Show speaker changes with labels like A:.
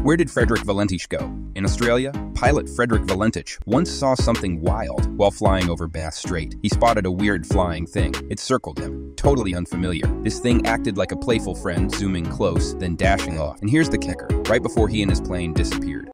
A: Where did Frederick Valentich go? In Australia, pilot Frederick Valentich once saw something wild while flying over Bass Strait. He spotted a weird flying thing. It circled him, totally unfamiliar. This thing acted like a playful friend, zooming close, then dashing off. And here's the kicker: right before he and his plane disappeared,